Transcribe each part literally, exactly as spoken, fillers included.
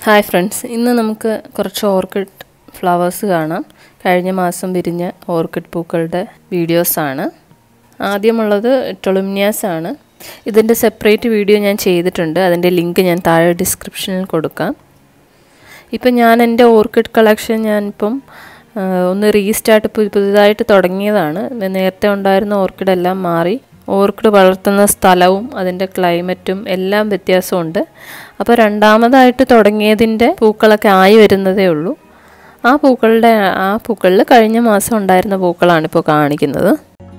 Hi friends, ഇന്ന് നമുക്ക് കുറച്ച് ഓർക്കിഡ് ഫ്ലവേഴ്സ് കാണാം. കഴിഞ്ഞ മാസം വിരിഞ്ഞ ഓർക്കിഡ് പൂക്കളുടെ വീഡിയോസ് ആണ്. ആദ്യമുള്ളത് ടൊളുമിനിയാസ് ആണ്. ഇതിന്റെ സെപ്പറേറ്റ് വീഡിയോ ഞാൻ ചെയ്തിട്ടുണ്ട്. അതിന്റെ ലിങ്ക് ഞാൻ താഴെ ഡിസ്ക്രിപ്ഷനിൽ കൊടുക്കാം. ഇപ്പോൾ ഞാൻ എൻ്റെ ഓർക്കിഡ് കളക്ഷൻ ഞാൻ ഇപ്പം ഒന്ന് റീസ്റ്റാർട്ട് പുതുതായിട്ട് തുടങ്ങിയതാണ്. നേരത്തെ ഉണ്ടായിരുന്ന ഓർക്കിഡ് എല്ലാം മാറി. ഓർക്കിഡ് വളർത്തുന്ന സ്ഥലവും അതിൻ്റെ ക്ലൈമറ്റും എല്ലാം വ്യത്യാസമുണ്ട്. അപ്പോൾ രണ്ടാമതായിട്ട് തുടങ്ങിയതിൻ്റെ പൂക്കളൊക്കെ ആയി വരുന്നതേ ഉള്ളൂ. ആ പൂക്കളുടെ ആ പൂക്കളിൽ കഴിഞ്ഞ മാസം ഉണ്ടായിരുന്ന പൂക്കളാണ് ഇപ്പോൾ കാണിക്കുന്നത്.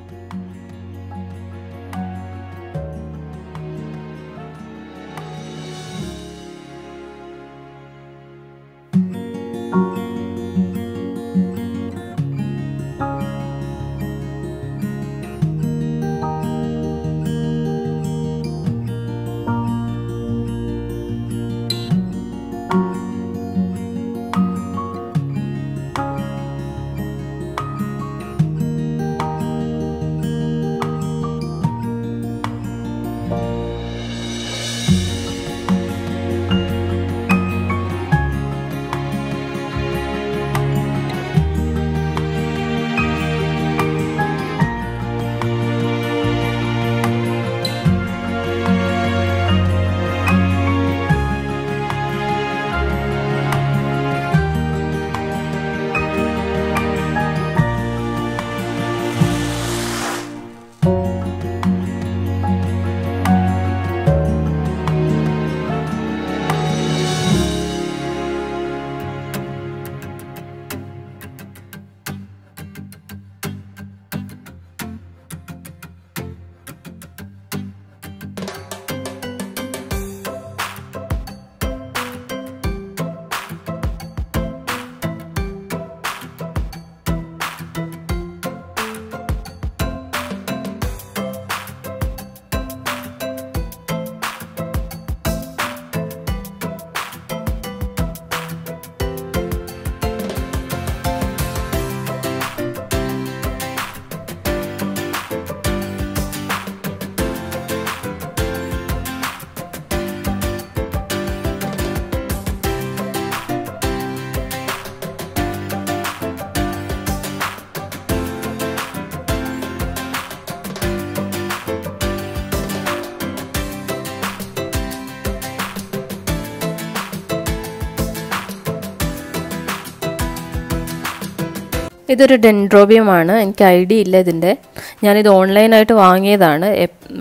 ഇതൊരു ഡെൻഡ്രോബിയമാണ്. എനിക്ക് ഐഡിയ ഇല്ല ഇതിൻ്റെ. ഞാനിത് ഓൺലൈനായിട്ട് വാങ്ങിയതാണ്.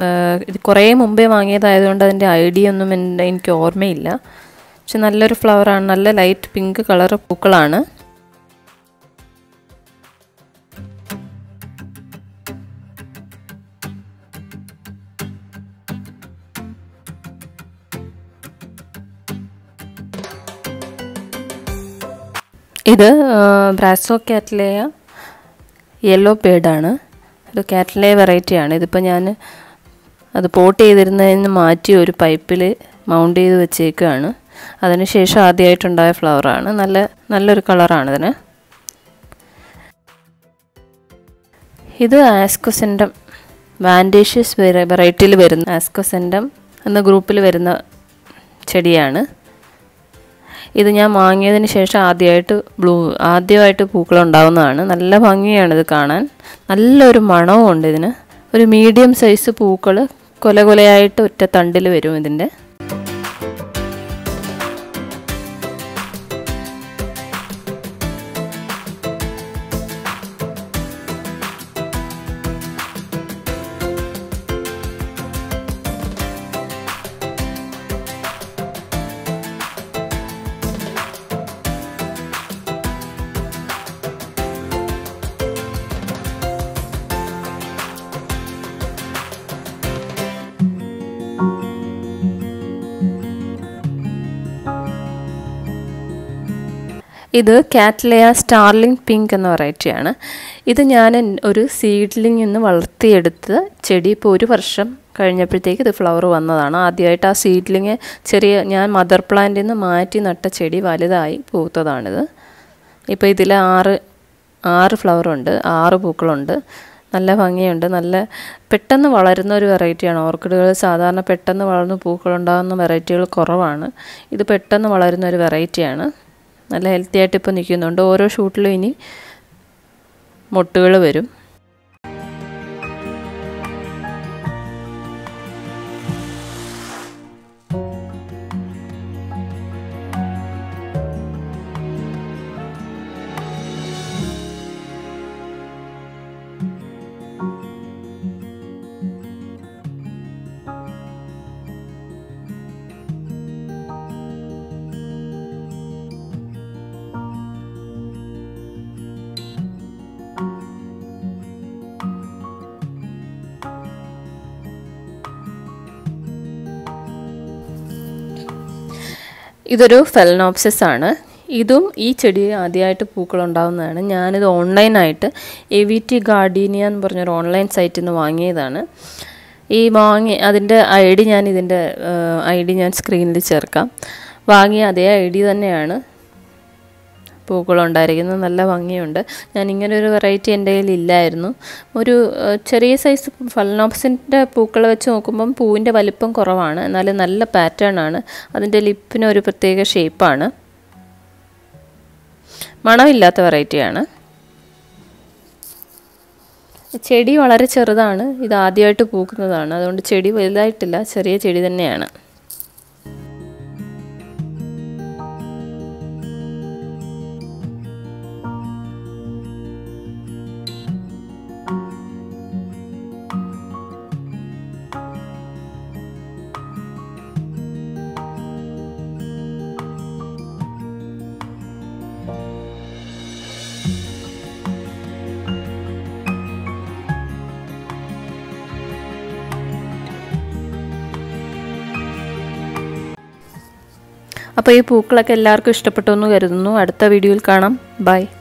ഇത് കുറേ മുമ്പേ വാങ്ങിയതായതുകൊണ്ട് അതിൻ്റെ ഐഡിയ ഒന്നും എനിക്ക് ഓർമ്മയില്ല. പക്ഷെ നല്ലൊരു ഫ്ലവറാണ്. നല്ല ലൈറ്റ് പിങ്ക് കളർ പൂക്കളാണ്. ഇത് ബ്രാസോ കാറ്റ്ലേയ യെല്ലോ ബേഡാണ്. ഒരു കാറ്റ്ലേയ വെറൈറ്റിയാണ്. ഇതിപ്പോൾ ഞാൻ അത് പോട്ട് ചെയ്തിരുന്നതിന് മാറ്റി ഒരു പൈപ്പിൽ മൗണ്ട് ചെയ്ത് വെച്ചേക്കുകയാണ്. അതിനുശേഷം ആദ്യമായിട്ടുണ്ടായ ഫ്ലവറാണ്. നല്ല നല്ലൊരു കളറാണ് ഇതിന്. ഇത് ആസ്കോസെൻഡം വാൻഡേഷ്യസ് വെറൈറ്റിയിൽ വരുന്ന ആസ്കോസെൻഡം എന്ന ഗ്രൂപ്പിൽ വരുന്ന ചെടിയാണ്. ഇത് ഞാൻ വാങ്ങിയതിന് ശേഷം ആദ്യമായിട്ട് ബ്ലൂ ആദ്യമായിട്ട് പൂക്കളുണ്ടാവുന്നതാണ്. നല്ല ഭംഗിയാണ് ഇത് കാണാൻ. നല്ലൊരു മണവും ഉണ്ട് ഇതിന്. ഒരു മീഡിയം സൈസ് പൂക്കൾ കൊല കൊലയായിട്ട് ഒറ്റ തണ്ടിൽ വരും ഇതിൻ്റെ. ഇത് കാറ്റ്ലേയ സ്റ്റാർലിംഗ് പിങ്ക് എന്ന വെറൈറ്റിയാണ്. ഇത് ഞാൻ ഒരു സീഡ്ലിംഗ് നിന്ന് വളർത്തിയെടുത്ത ചെടി ഇപ്പോൾ ഒരു വർഷം കഴിഞ്ഞപ്പോഴത്തേക്ക് ഇത് ഫ്ലവർ വന്നതാണ്. ആദ്യമായിട്ട് ആ സീഡ്ലിങ് ചെറിയ ഞാൻ മദർ പ്ലാന്റിൽ നിന്ന് മാറ്റി നട്ട ചെടി വലുതായി പൂത്തതാണിത്. ഇപ്പോൾ ഇതിൽ ആറ് ആറ് ഫ്ലവറുണ്ട്, ആറ് പൂക്കളുണ്ട്. നല്ല ഭംഗിയുണ്ട്. നല്ല പെട്ടെന്ന് വളരുന്ന ഒരു വെറൈറ്റിയാണ്. ഓർക്കിഡുകൾ സാധാരണ പെട്ടെന്ന് വളർന്ന് പൂക്കളുണ്ടാകുന്ന വെറൈറ്റികൾ കുറവാണ്. ഇത് പെട്ടെന്ന് വളരുന്ന ഒരു വെറൈറ്റിയാണ്. നല്ല ഹെൽത്തി ആയിട്ട് ഇപ്പോൾ നിൽക്കുന്നുണ്ട്. ഓരോ ഷൂട്ടിലും ഇനി മൊട്ടുകൾ വരും. ഇതൊരു ഫെലനോപ്സിസ് ആണ്. ഇതും ഈ ചെടി ആദ്യമായിട്ട് പൂക്കളുണ്ടാകുന്നതാണ്. ഞാനിത് ഓൺലൈനായിട്ട് എ വി ടി ഗാർഡീനിയ എന്ന് പറഞ്ഞൊരു ഓൺലൈൻ സൈറ്റിൽ നിന്ന് വാങ്ങിയതാണ്. ഈ വാങ്ങി അതിൻ്റെ ഐ ഡി ഞാൻ ഇതിൻ്റെ ഐ ഡി ഞാൻ സ്ക്രീനിൽ ചേർക്കാം. വാങ്ങിയ അതേ ഐ ഡി തന്നെയാണ് പൂക്കളുണ്ടായിരിക്കുന്നത്. നല്ല ഭംഗിയുണ്ട്. ഞാൻ ഇങ്ങനെ ഒരു വെറൈറ്റി എൻ്റെ കയ്യിൽ ഇല്ലായിരുന്നു. ഒരു ചെറിയ സൈസ് ഫലനോപ്സിൻ്റെ പൂക്കൾ വെച്ച് നോക്കുമ്പം പൂവിൻ്റെ വലിപ്പം കുറവാണ്, എന്നാലും നല്ല പാറ്റേൺ ആണ്. അതിൻ്റെ ലിപ്പിന് ഒരു പ്രത്യേക ഷേപ്പാണ്. മണമില്ലാത്ത വെറൈറ്റിയാണ്. ചെടി വളരെ ചെറുതാണ്. ഇത് ആദ്യമായിട്ട് പൂക്കുന്നതാണ്. അതുകൊണ്ട് ചെടി വലുതായിട്ടില്ല, ചെറിയ ചെടി തന്നെയാണ്. അപ്പോൾ ഈ പൂക്കളൊക്കെ എല്ലാവർക്കും ഇഷ്ടപ്പെട്ടു എന്ന് കരുതുന്നു. അടുത്ത വീഡിയോയിൽ കാണാം. ബൈ.